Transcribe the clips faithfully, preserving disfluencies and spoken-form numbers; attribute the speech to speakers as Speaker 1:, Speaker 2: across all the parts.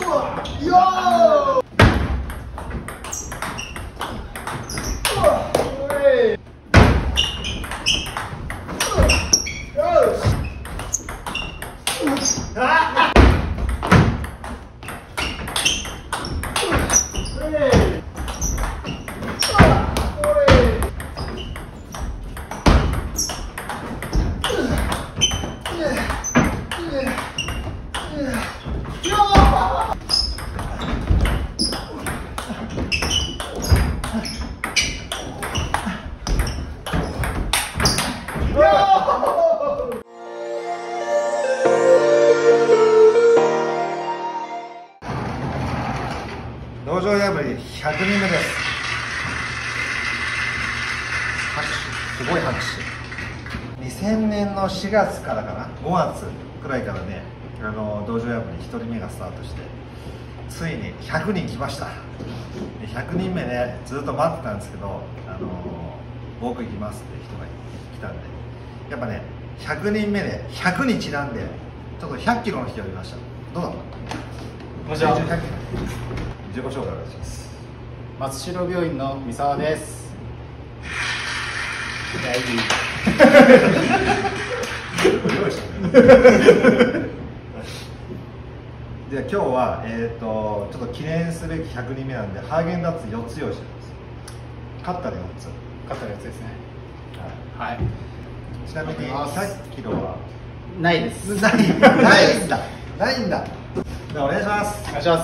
Speaker 1: 道場破りひゃくにんめです。拍手、すごい拍手。にせんねんのしがつからかな、ごがつくらいからね、あの道場破りひとりめがスタートして、ついにひゃくにん来ました。でひゃくにんめね、ずっと待ってたんですけど、あの僕行きますって人が来たんで、やっぱね、ひゃくにんめでひゃくにちなんで、ちょっとひゃっキロの人がいました。どうだった？
Speaker 2: こんにちは。
Speaker 1: 自己紹介お願いします。
Speaker 2: 松代病院の三沢です。大事。
Speaker 1: 用意したね。で今日は、えー、とちょっと記念すべきひゃくにんめなんで、ハーゲンダッツよっつ用意してます。勝ったらよっつ。
Speaker 2: 勝ったやつですね。はい。はい、
Speaker 1: ちなみにひゃっキロは
Speaker 2: ないです。
Speaker 1: ない、ないんだ。ないんだ。じゃあお願いします。
Speaker 2: お願いします。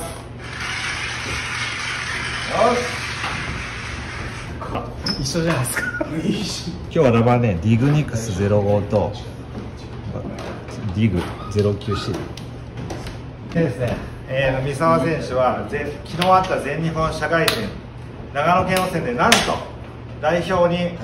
Speaker 2: 一緒じゃないですか。
Speaker 3: 今日はラバーね、ディグニクスゼロごとディグゼロきゅうシー
Speaker 1: でですね、えー、三沢選手は昨日あった全日本社会人長野県予選でなんと代表に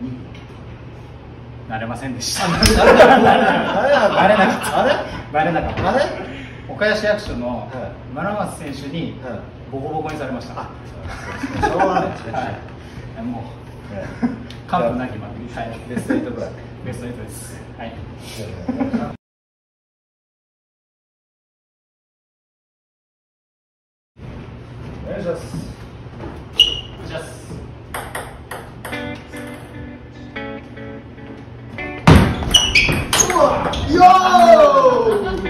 Speaker 2: なれませんでした。
Speaker 1: なれなかった。
Speaker 2: なれなかった。
Speaker 1: あれ？
Speaker 2: なれなかった。
Speaker 1: あれ？
Speaker 2: 岡谷市役所の村松選手にボコボコにされました。
Speaker 1: あ、しょうがないですね。
Speaker 2: はい、もう完膚なきまで。はい。ベストエイトぐらい。ベストエイトです。はい。
Speaker 1: お願いします。
Speaker 2: お願いします。
Speaker 1: よー。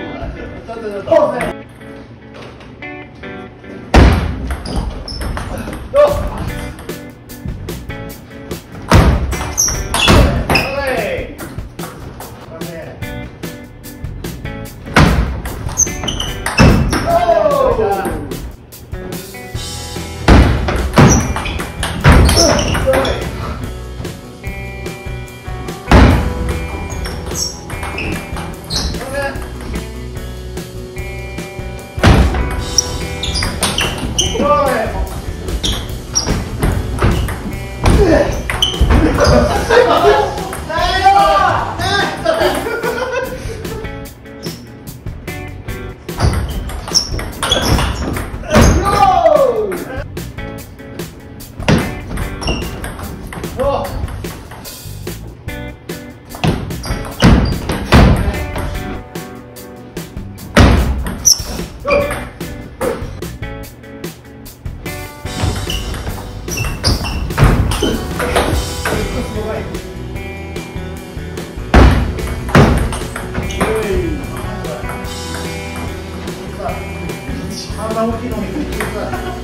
Speaker 1: 体大きいのに見てください。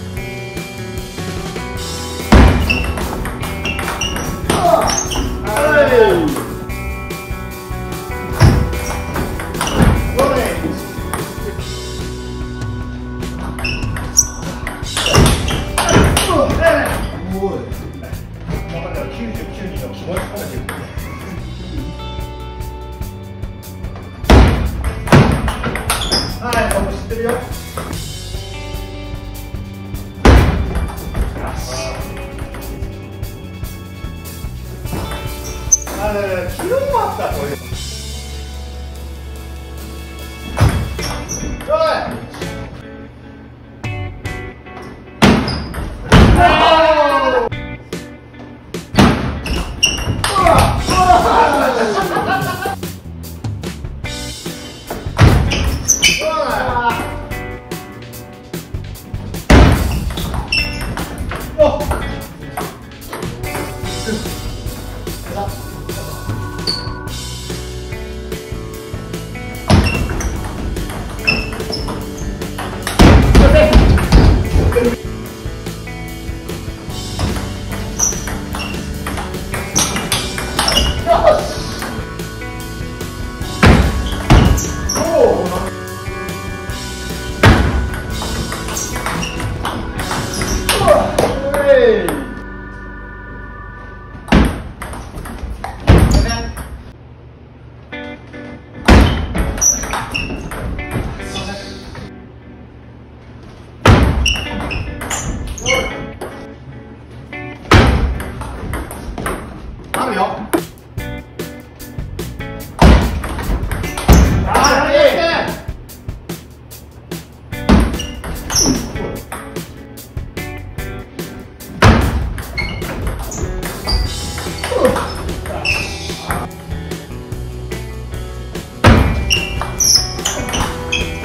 Speaker 1: はい、僕知ってるよ。あれ、昨日もあったこれ。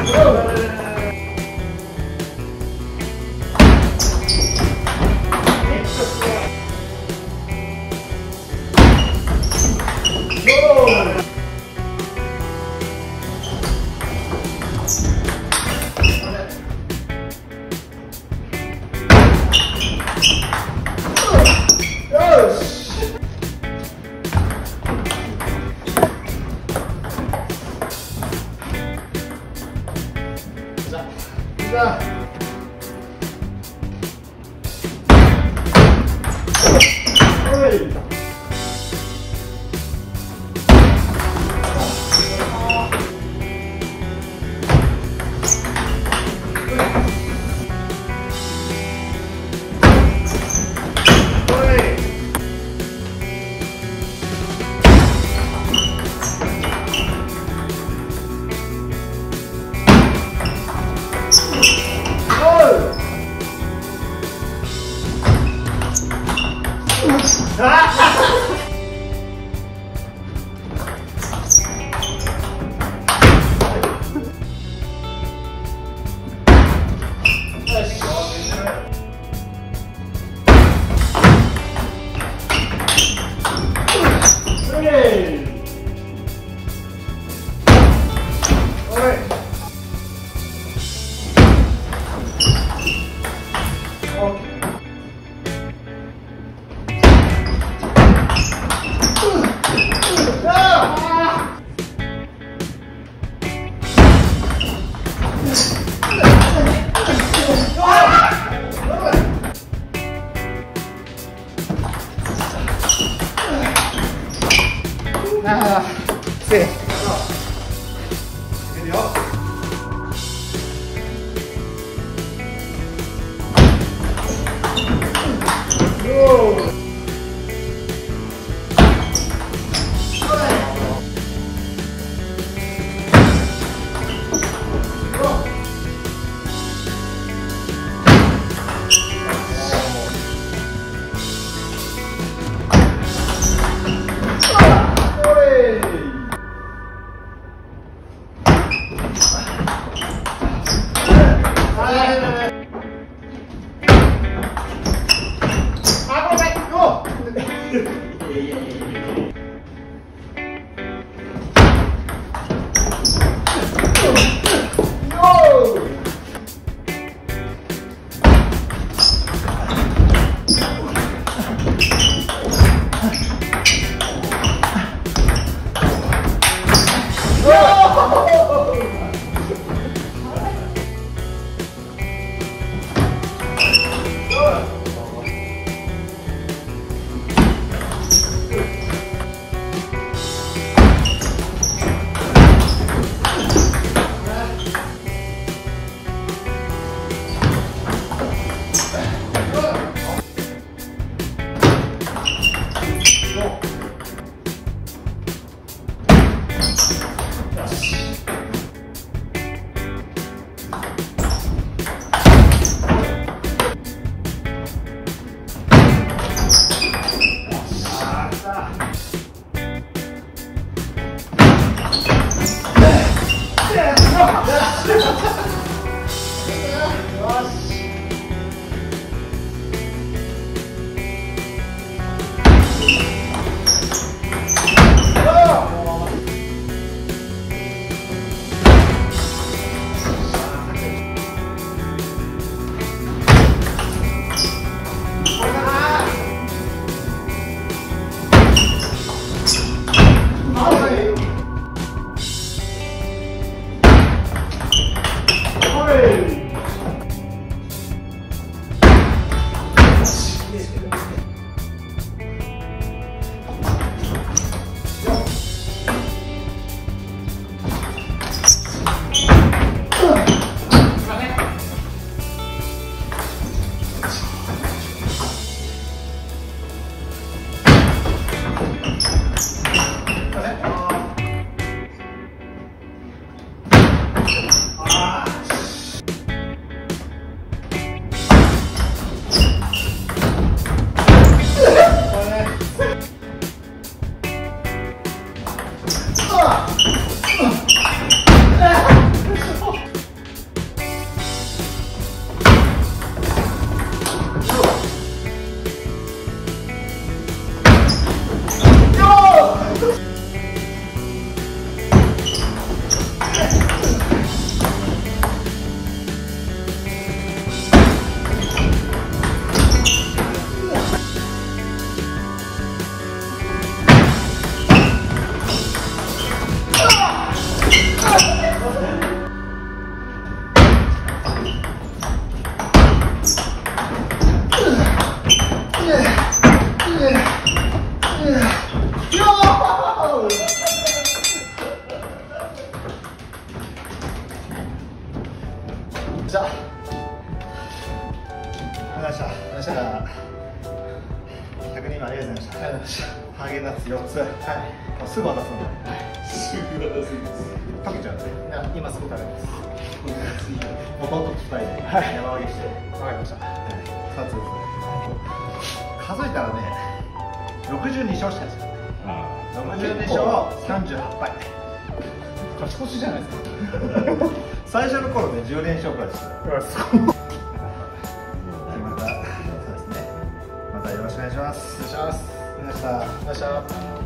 Speaker 1: ああ、せい。いるよ。
Speaker 2: じゃあ
Speaker 1: お願いしました。じゃあひゃくにんありがとうございました。
Speaker 2: ありがとうございました。
Speaker 1: ハーゲンダッツよっつ、はい、もうすぐ渡すんだ。
Speaker 2: すぐ渡すんです。
Speaker 1: 溶けちゃうんで、
Speaker 2: いや今すぐ食べます。
Speaker 1: もともと伝えて、
Speaker 2: はい、
Speaker 1: 山分けして、
Speaker 2: わかりました。
Speaker 1: ふたつですね。数えたらね、ろくじゅうに勝しかないですよ。ろくじゅうに勝さんじゅうはっぱい。
Speaker 2: 勝ち越しじゃないですか。
Speaker 1: 最初の頃ね、じゅうれん勝くらいでした。
Speaker 2: うわ、すごい。
Speaker 1: また、そうですね。またよろしくお願いします。
Speaker 2: お願いします。
Speaker 1: ありがとうございました。
Speaker 2: お願いします。